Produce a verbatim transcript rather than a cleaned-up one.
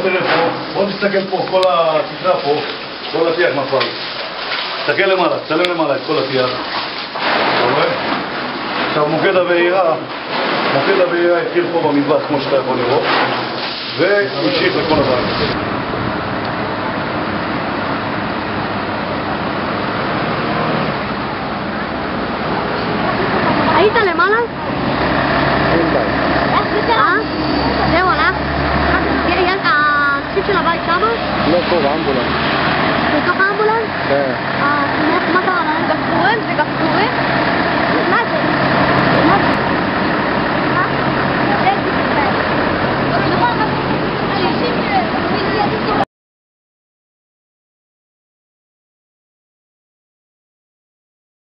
תראה פה, בוא תסתכל פה, כל התקרה פה, כל הטיח נפל. תסתכל למעלה, תצלם למעלה את כל הטיח. אתה רואה? עכשיו מוקד הבעירה, מוקד הבעירה התחיל פה במטבח כמו שאתה יכול לראות, והמשיך לכל הבית. היית למעלה? אה? זהו, הלך? התפקיד של הבית שמה? לא, פה, באמבולנס. בתוך האמבולנס? כן. אה